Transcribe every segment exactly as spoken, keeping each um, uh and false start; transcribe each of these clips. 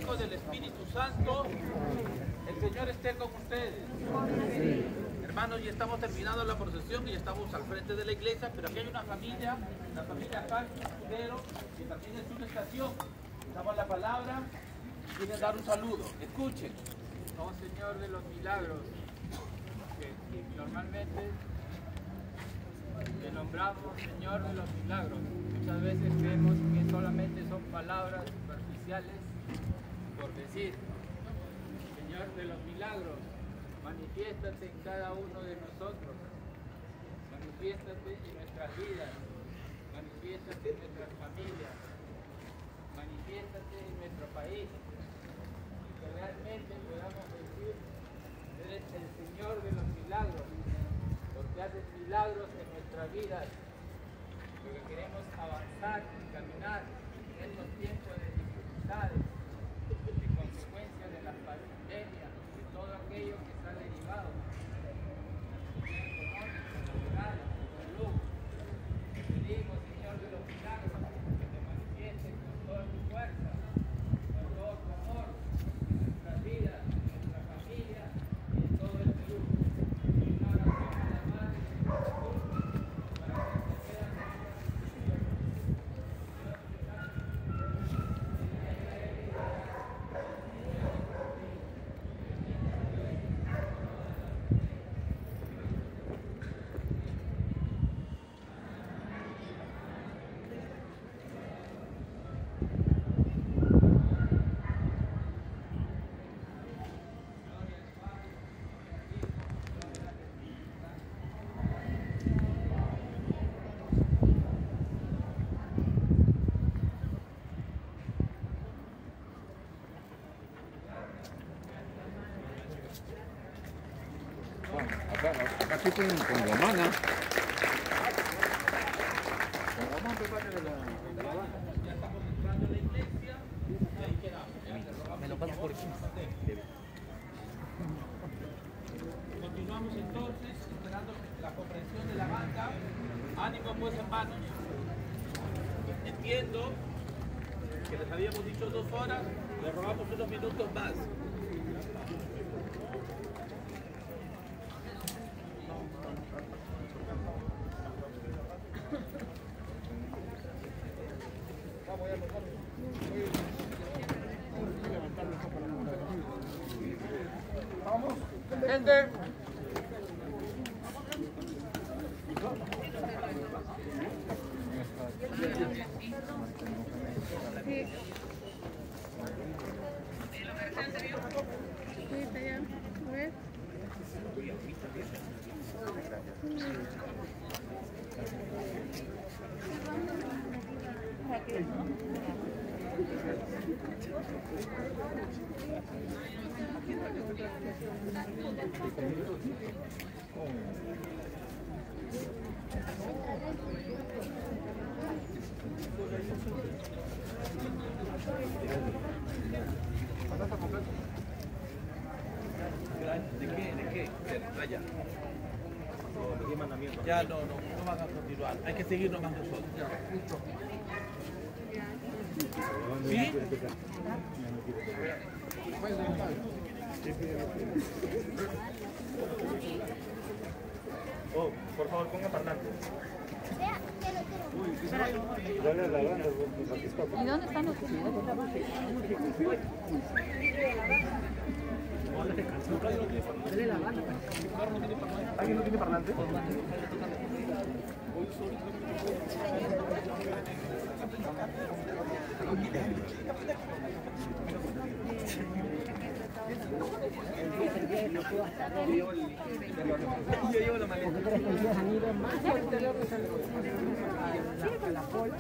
Hijo, del Espíritu Santo. El Señor esté con ustedes. Sí. Hermanos, ya estamos terminando la procesión y ya estamos al frente de la iglesia, pero aquí hay una familia, la familia Carlos Escudero, que también es una estación. Damos la palabra y quieren dar un saludo. Escuchen. Oh Señor de los milagros, que normalmente te nombramos Señor de los milagros. Muchas veces creemos que solamente son palabras superficiales por decir. Señor de los milagros, manifiéstate en cada uno de nosotros, manifiéstate en nuestras vidas, manifiéstate en nuestras familias, manifiéstate en nuestro país, y que realmente podamos decir, eres el Señor de los milagros, porque haces milagros en nuestras vidas, porque queremos avanzar y caminar en estos tiempos de dificultades, de consecuencia de la pandemia, de todo aquello que está derivado, económico, laboral, salud. Te pedimos, Señor de los milagros, que te manifiestes con toda tu fuerza, con todo tu amor, en nuestras vidas, en nuestra familia y en todo el Perú. Y una oración a la Madre de Jesús, para que interceda con Acá, acá estoy con, con Romana. Con Román, prepárate de la, de la banda. Ya estamos entrando en la iglesia y ahí quedamos. Me lo paso por aquí. Continuamos entonces esperando la comprensión de la banda. Ánimo pues, hermanos. Entiendo que les habíamos dicho dos horas, les robamos unos minutos más. Vamos, gente. ¿De qué? ¿De qué? De playa. Ya no, no, no van a continuar. Hay que seguir nomás nosotros. ¿Sí? Oh, por favor, ponga parlante. ¿Y dónde están los ¿Alguien no tiene parlante? Yo llevo la maleta. Porque tres policías han ido más al interior de San Luis, a la Pol.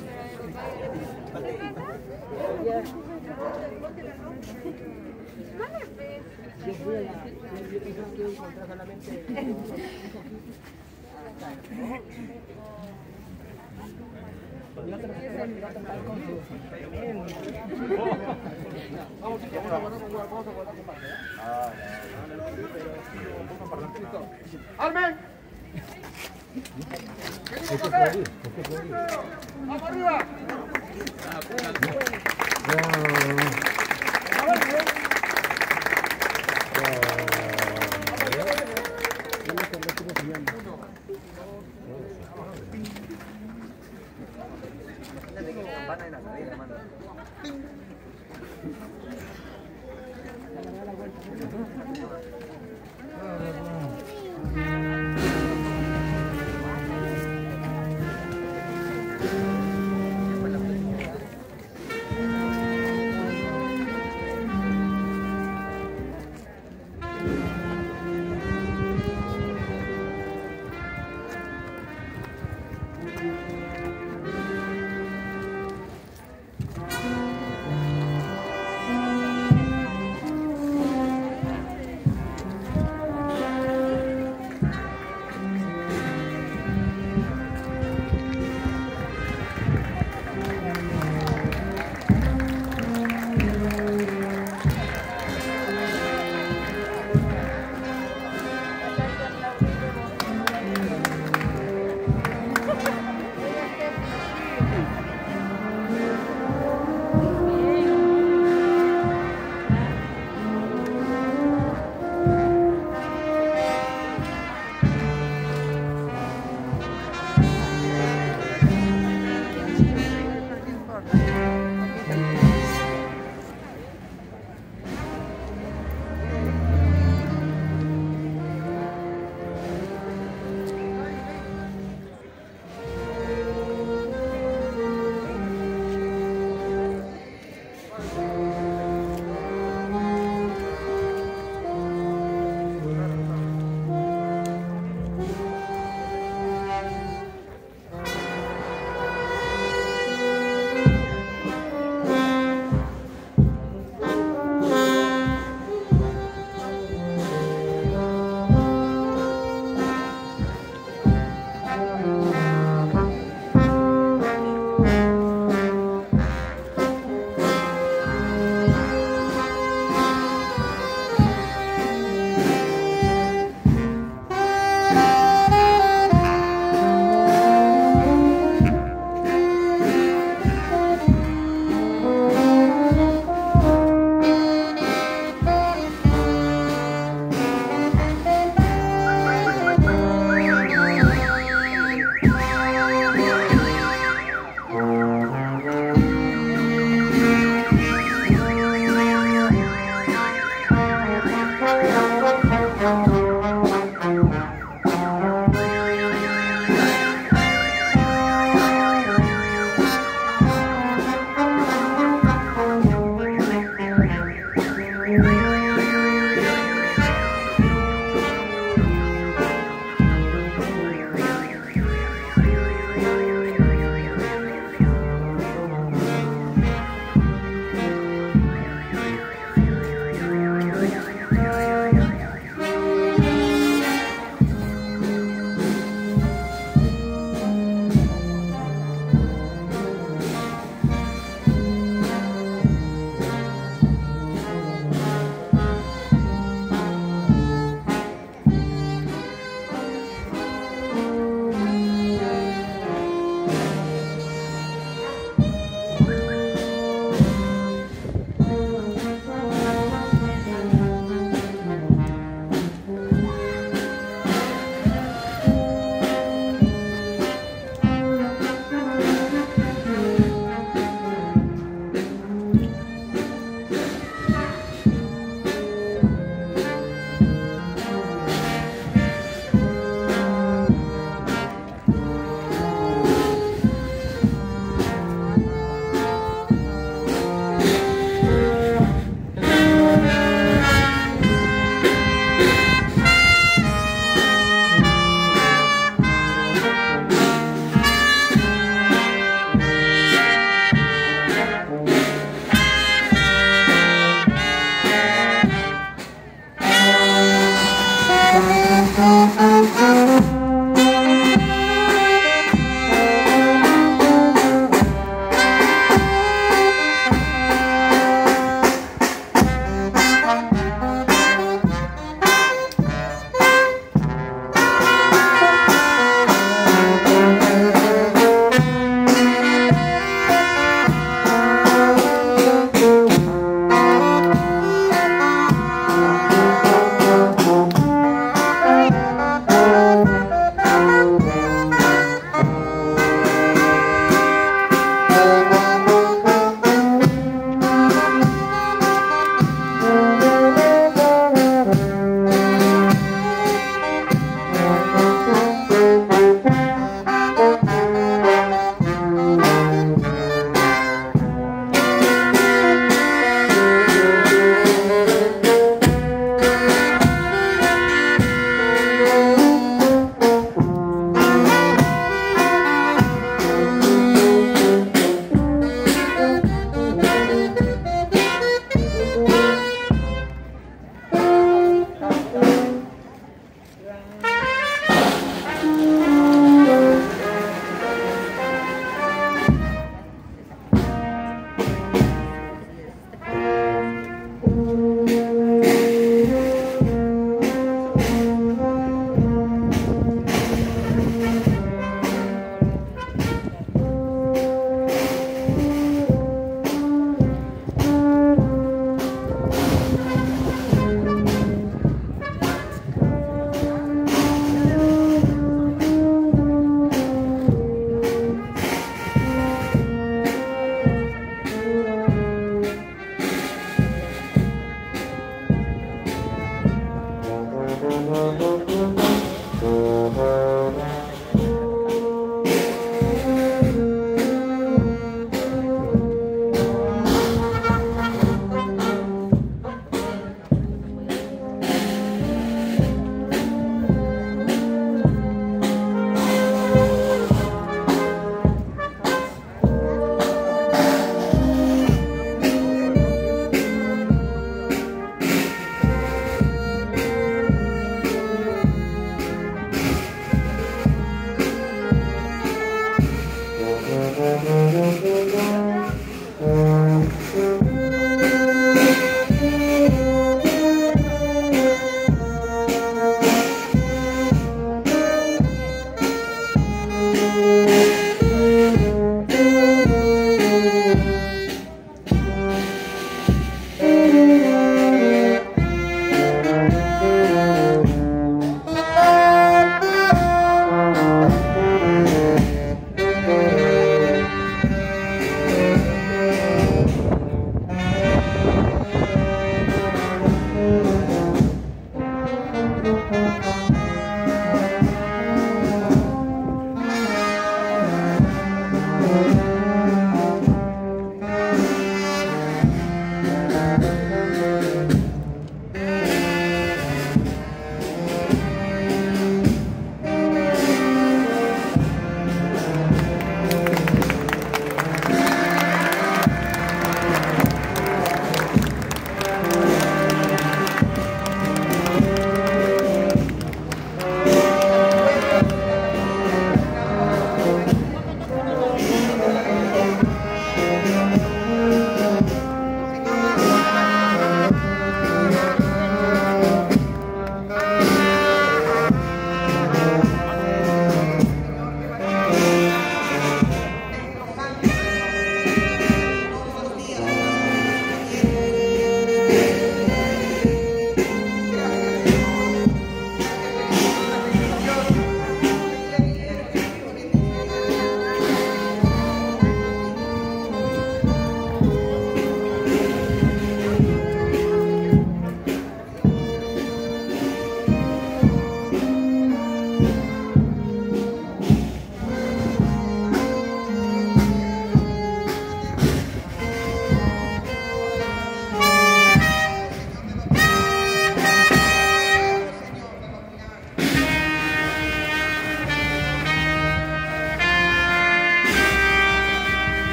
Yo fui a la... Yo pensaba que iba a encontrar solamente... Y otro que va a contar con su... Vamos, chicos, vamos a guardar con guardar, vamos a guardar con parte, ¿eh? Ah, no. ¡Armen! ¡Vamos arriba! campana y la cadena, mano.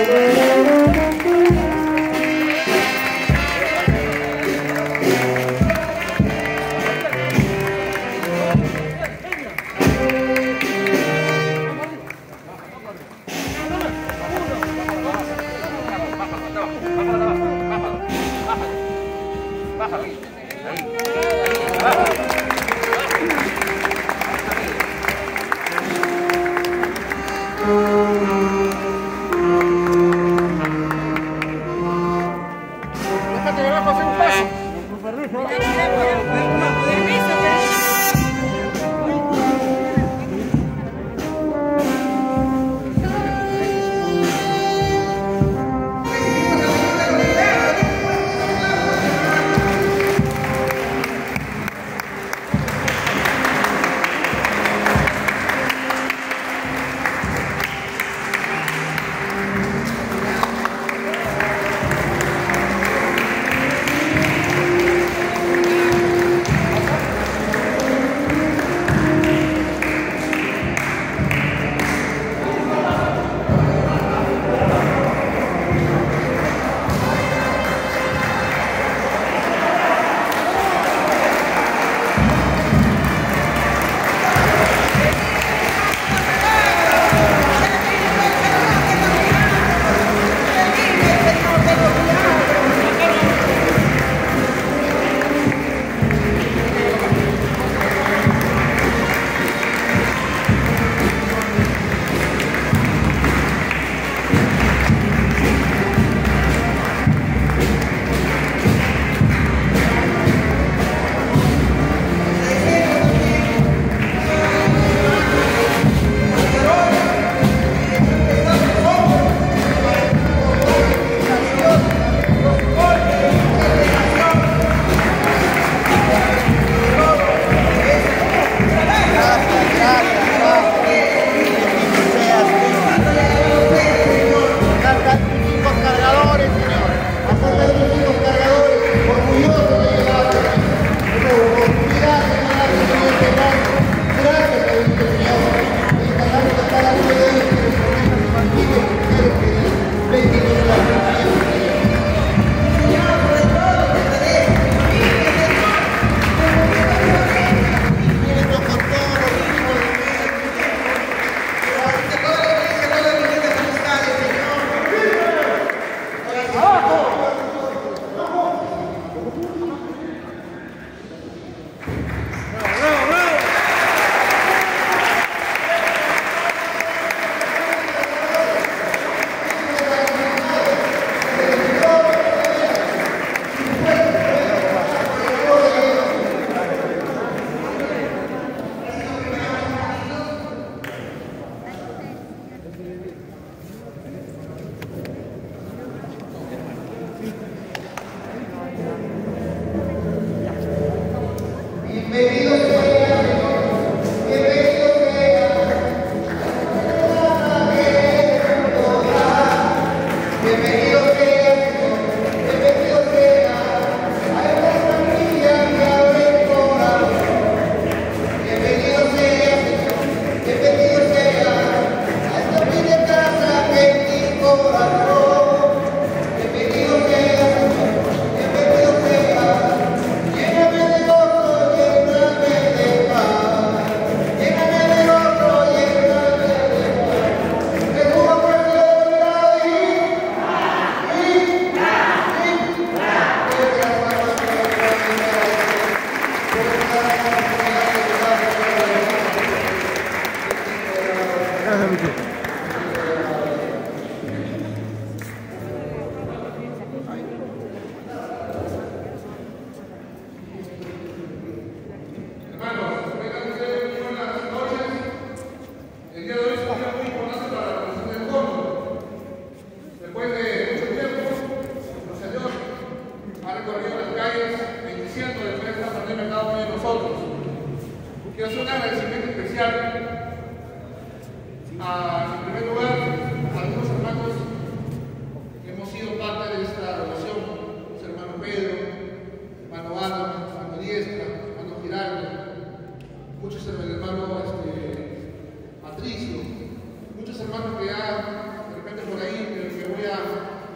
Bájalo.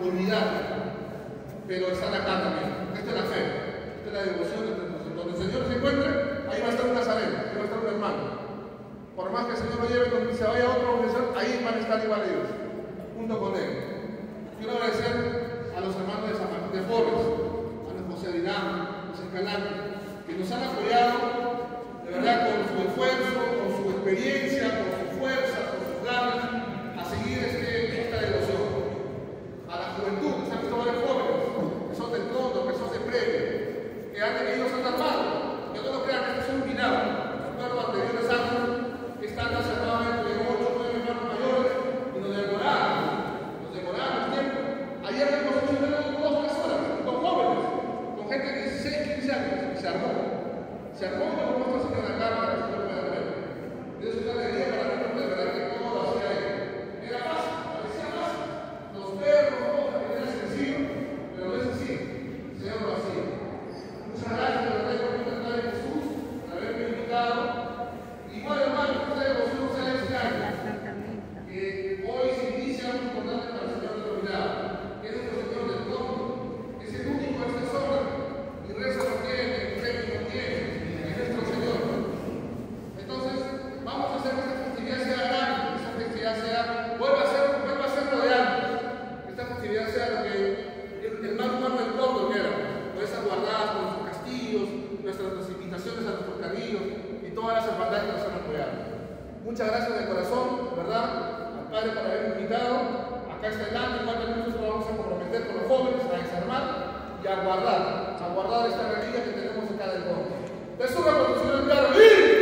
unidad, pero están acá también. Esta es la fe, esta es la devoción entre nosotros. Donde el Señor se encuentre, ahí va a estar un nazareno, ahí va a estar un hermano. Por más que el Señor lo lleve, donde se vaya a otra organización, ahí van a estar igual ellos, junto con él. Quiero agradecer a los hermanos de San Martín de Porres, a los José Dinam, José Escalante, que nos han apoyado de verdad con su esfuerzo, con su experiencia, con su fuerza, con sus ganas, a seguir este, esta devoción. A la juventud, que se han visto varios jóvenes, que son del fondo, que son de previo, que han ellos han armado. Que no lo crean, esto es un milagro. Recuerdo anteriores años que están acercadamente de ocho o nueve hermanos mayores y nos demoraron, nos demoraron tiempo. Ayer hemos hecho dos, tres horas, con jóvenes, con gente de dieciséis, quince años, se armó. Se armó y lo vamos a hacer en la cámara, si lo pueden ver. Eso es una alegría para nosotros, de verdad que todo lo hacía él. Era fácil, parecía fácil. Los perros, todo, era sencillo, pero no es así. El Señor lo hacía. Muchas gracias, de verdad, por intentar en Jesús, por haberme invitado. Igual, hermano, esta devoción sea este año. Que hoy se inicia algo importante para el Señor de la Unidad, que es nuestro Señor del Trono, que es el único de esta zona. Y reza lo tiene, el premio lo tiene, es nuestro Señor. Entonces, vamos a hacer que esta festividad sea grande, que esta festividad sea, vuelva a ser, vuelva a ser lo de antes. Que esta festividad sea lo que el, el más humano del mundo que era, con esas guardadas, con nuestros castillos, nuestras, nuestras invitaciones a nuestros caminos y todas las hermandades que nos han apoyado. Muchas gracias de corazón, ¿verdad? Al Padre por haberme invitado. Acá está el año, igual también nosotros vamos a comprometer con los jóvenes a desarmar y a guardar, a guardar esta reliquia que tenemos acá del monte. Te suba con tu Señor claro.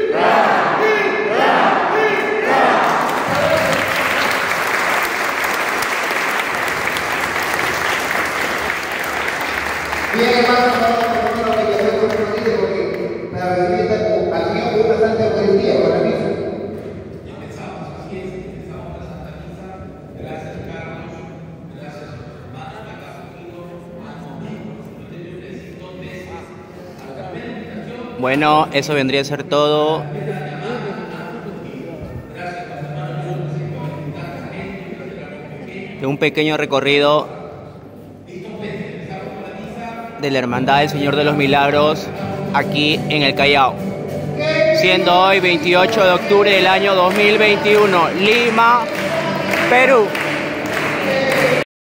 Bien, hermanos, vamos a poner una obligación comprometida porque para recibir esta ocupación fue bastante Eucaristía con la misa. Empezamos, así es, empezamos la Santa Misa. Gracias, Carlos. Gracias a los hermanos que acá han venido al momento. Yo te doy un besito dos veces. A la primera invitación. Bueno, eso vendría a ser todo. De un pequeño recorrido de la Hermandad del Señor de los Milagros aquí en el Callao, siendo hoy veintiocho de octubre del año dos mil veintiuno, Lima, Perú.